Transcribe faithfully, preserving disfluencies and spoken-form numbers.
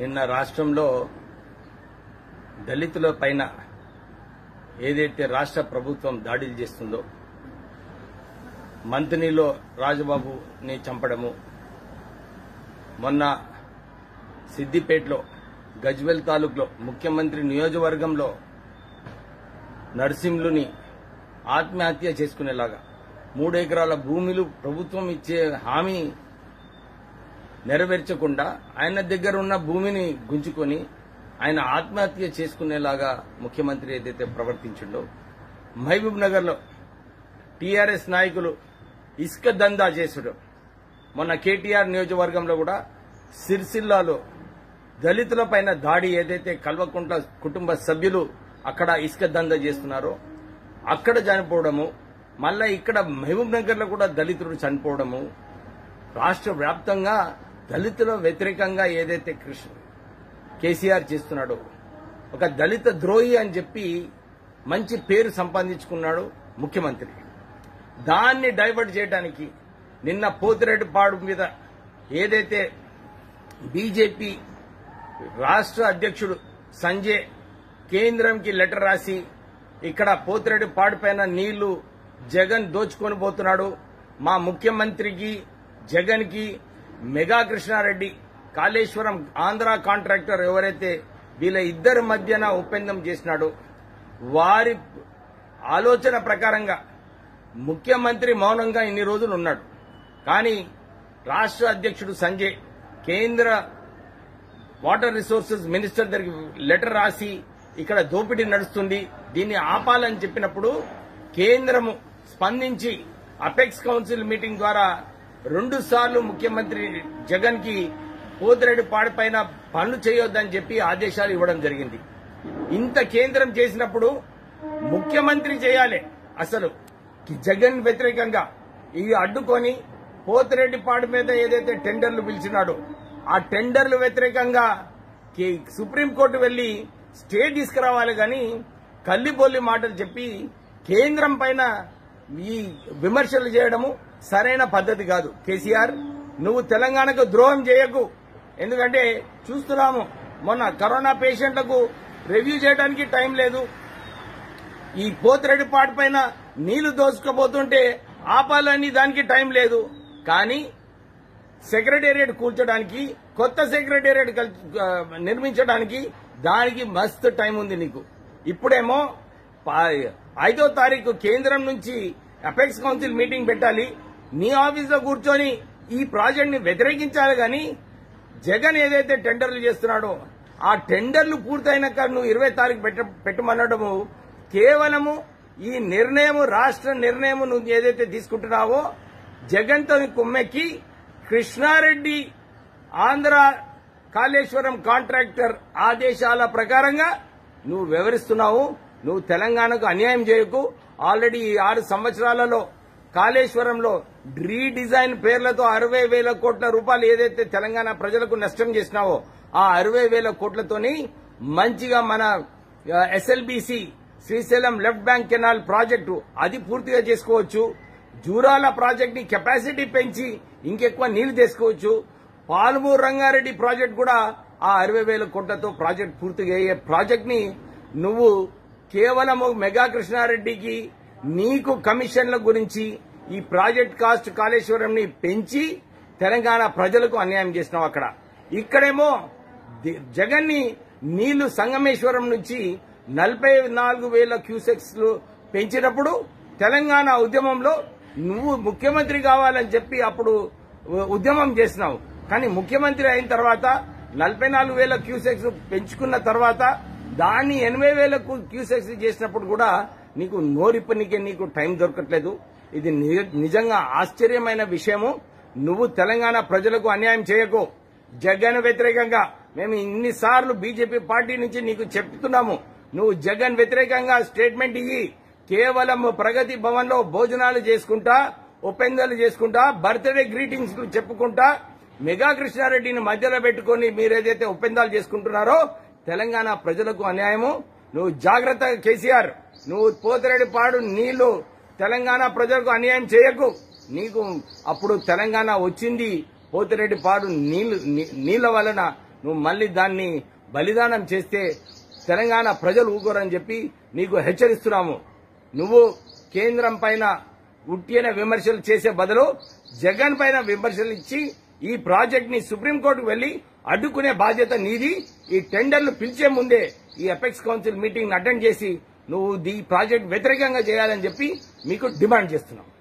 నిన్న రాష్ట్రంలో దళితుల పైన ఏదైతే రాష్ట్ర ప్రభుత్వం దాడులు చేస్తుందో, మంత్రిలో రాజబాబుని చంపడము, మొన్న సిద్దిపేటలో గజ్వెల్ తాలూకులో ముఖ్యమంత్రి నియోజకవర్గంలో నర్సింహులుని ఆత్మహత్య చేసుకునేలాగా మూడు ఎకరాల భూములు ప్రభుత్వం ఇచ్చే హామీ నెరవేర్చకుండా ఆయన దగ్గర ఉన్న భూమిని గుంజుకొని ఆయన ఆత్మహత్య చేసుకునేలాగా ముఖ్యమంత్రి ఏదైతే ప్రవర్తించిండో, మహబూబ్ నగర్లో టీఆర్ఎస్ నాయకులు ఇసుక దందా చేసుడు, మొన్న కేటీఆర్ నియోజకవర్గంలో కూడా సిరిసిల్లాలో దళితుల పైన దాడి ఏదైతే కల్వకుంట్ల కుటుంబ సభ్యులు అక్కడ ఇసుక దందా చేస్తున్నారో అక్కడ చనిపోవడము, మళ్ళా ఇక్కడ మహబూబ్ నగర్ లో కూడా దళితుడు చనిపోవడము, రాష్ట్ర వ్యాప్తంగా దళితుల వ్యతిరేకంగా ఏదైతే కృష్ణ కేసీఆర్ చేస్తున్నాడో, ఒక దళిత ద్రోహి అని చెప్పి మంచి పేరు సంపాదించుకున్నాడు ముఖ్యమంత్రి. దాన్ని డైవర్ట్ చేయడానికి నిన్న పోతిరెడ్డిపాడు మీద ఏదైతే బీజేపీ రాష్ట్ర అధ్యక్షుడు సంజయ్ కేంద్రంకి లెటర్ రాసి ఇక్కడ పోతిరెడ్డిపాడు పైన నీళ్లు జగన్ దోచుకొని పోతున్నాడు, మా ముఖ్యమంత్రికి జగన్ కి మెగా కృష్ణారెడ్డి కాళేశ్వరం ఆంధ్ర కాంట్రాక్టర్ ఎవరైతే వీళ్ళ ఇద్దరి మధ్యన ఒప్పందం చేసినాడో వారి ఆలోచన ప్రకారంగా ముఖ్యమంత్రి మౌనంగా ఇన్ని రోజులు ఉన్నాడు. కానీ రాష్ట్ర అధ్యక్షుడు సంజయ్ కేంద్ర వాటర్ రిసోర్సెస్ మినిస్టర్ దగ్గరికి లెటర్ రాసి ఇక్కడ దోపిడీ నడుస్తుంది, దీన్ని ఆపాలని చెప్పినప్పుడు కేంద్రము స్పందించి అపెక్స్ కౌన్సిల్ మీటింగ్ ద్వారా రెండు సార్లు ముఖ్యమంత్రి జగన్ కి పోతిరెడ్డిపాడు పైన పనులు చేయొద్దని చెప్పి ఆదేశాలు ఇవ్వడం జరిగింది. ఇంత కేంద్రం చేసినప్పుడు ముఖ్యమంత్రి చేయాలి. అసలు జగన్ వ్యతిరేకంగా ఇవి అడ్డుకొని పోతిరెడ్డిపాడు మీద ఏదైతే టెండర్లు పిలిచినాడో ఆ టెండర్లు వ్యతిరేకంగా సుప్రీంకోర్టు వెళ్లి స్టే తీసుకురావాలి గాని కల్లిబొల్లి మాటలు చెప్పి కేంద్రం పైన ఈ విమర్శలు చేయడము సరైన పద్ధతి కాదు. కేసీఆర్, నువ్వు తెలంగాణకు ద్రోహం చేయకు. ఎందుకంటే చూస్తున్నాము, మొన్న కరోనా పేషెంట్లకు రివ్యూ చేయడానికి టైం లేదు. ఈ పోతిరెడ్డిపాడు పైన నీళ్లు దోసుకుపోతుంటే ఆపాలని దానికి టైం లేదు. కానీ సెక్రటేరియట్ కూల్చడానికి, కొత్త సెక్రటేరియట్ నిర్మించడానికి దానికి మస్తు టైం ఉంది నీకు. ఇప్పుడేమో ఐదో తారీఖు కేంద్రం నుంచి అపెక్స్ కౌన్సిల్ మీటింగ్ పెట్టాలి, నీ ఆఫీసులో కూర్చొని ఈ ప్రాజెక్ట్ ని వ్యతిరేకించాలి. గాని జగన్ ఏదైతే టెండర్లు చేస్తున్నాడో ఆ టెండర్లు పూర్తయినాక నువ్వు ఇరవై తారీఖు పెట్టమనడము కేవలము ఈ నిర్ణయం, రాష్ట్ర నిర్ణయం నువ్వు ఏదైతే తీసుకుంటున్నావో జగన్ తో కుమ్మెక్కి కృష్ణారెడ్డి ఆంధ్ర కాళేశ్వరం కాంట్రాక్టర్ ఆదేశాల ప్రకారంగా నువ్వు వివరిస్తున్నావు. నువ్వు తెలంగాణకు అన్యాయం చేయకు. ఆల్రెడీ ఈ ఆరు సంవత్సరాలలో కాళేశ్వరంలో రీడిజైన్ పేర్లతో అరవై వేల కోట్ల రూపాయలు ఏదైతే తెలంగాణ ప్రజలకు నష్టం చేసినావో ఆ అరవై వేల కోట్లతోని మంచిగా మన SLBC Srisailam left bank canal project అది పూర్తిగా చేసుకోవచ్చు. జూరాల ప్రాజెక్ట్ ని కెపాసిటీ పెంచి ఇంకెక్కువ నీళ్లు తీసుకోవచ్చు. పాలమూరు రంగారెడ్డి ప్రాజెక్ట్ కూడా ఆ అరవై వేల కోట్లతో ప్రాజెక్ట్ పూర్తిగా అయ్యే ప్రాజెక్ట్ ని నువ్వు కేవలం మెగా కృష్ణారెడ్డికి నీకు కమిషన్ల గురించి ఈ ప్రాజెక్ట్ కాస్ట్ కాళేశ్వరం ని పెంచి తెలంగాణ ప్రజలకు అన్యాయం చేసినావు. అక్కడ ఇక్కడేమో జగన్ ని నీళ్లు సంగమేశ్వరం నుంచి నలభై నాలుగు వేల క్యూసెక్స్ పెంచినప్పుడు తెలంగాణ ఉద్యమంలో నువ్వు ముఖ్యమంత్రి కావాలని చెప్పి అప్పుడు ఉద్యమం చేసినావు. కానీ ముఖ్యమంత్రి అయిన తర్వాత నలభై నాలుగు వేల క్యూసెక్స్ పెంచుకున్న తర్వాత దాన్ని ఎనభై వేల క్యూసెక్స్ చేసినప్పుడు కూడా నీకు నోరిప్పనికే నీకు టైం దొరకట్లేదు. ఇది నిజంగా ఆశ్చర్యమైన విషయము. నువ్వు తెలంగాణ ప్రజలకు అన్యాయం చేయకు. జగన్ వ్యతిరేకంగా మేము ఇన్నిసార్లు బీజేపీ పార్టీ నుంచి నీకు చెప్తున్నాము, నువ్వు జగన్ వ్యతిరేకంగా స్టేట్మెంట్ ఇయ్యి. కేవలం ప్రగతి భవన్ లో భోజనాలు చేసుకుంటా, ఒప్పందాలు చేసుకుంటా, బర్త్డే గ్రీటింగ్స్ చెప్పుకుంటా మెగా కృష్ణారెడ్డిని మధ్యలో పెట్టుకుని మీరేదైతే ఒప్పందాలు చేసుకుంటున్నారో తెలంగాణ ప్రజలకు అన్యాయము. నువ్వు జాగ్రత్త కేసీఆర్, నువ్వు పోతిరెడ్డిపాడు నీళ్లు తెలంగాణ ప్రజలకు అన్యాయం చేయకు. నీకు అప్పుడు తెలంగాణ వచ్చింది పోతిరెడ్డిపాడు నీళ్లు నీళ్ల వలన నువ్వు మళ్లీ దాన్ని బలిదానం చేస్తే తెలంగాణ ప్రజలు ఊకోరని చెప్పి నీకు హెచ్చరిస్తున్నాము. నువ్వు కేంద్రం పైన ఉట్టిన విమర్శలు చేసే బదులు జగన్ పైన విమర్శలు ఇచ్చి ఈ ప్రాజెక్ట్ ని సుప్రీంకోర్టుకు వెళ్లి అడ్డుకునే బాధ్యత నీది. ఈ టెండర్లు పిలిచే ముందే ఈ అపెక్స్ కౌన్సిల్ మీటింగ్ అటెండ్ చేసి నువ్వు ఈ ప్రాజెక్ట్ వ్యతిరేకంగా చేయాలని చెప్పి మీకు డిమాండ్ చేస్తున్నాం.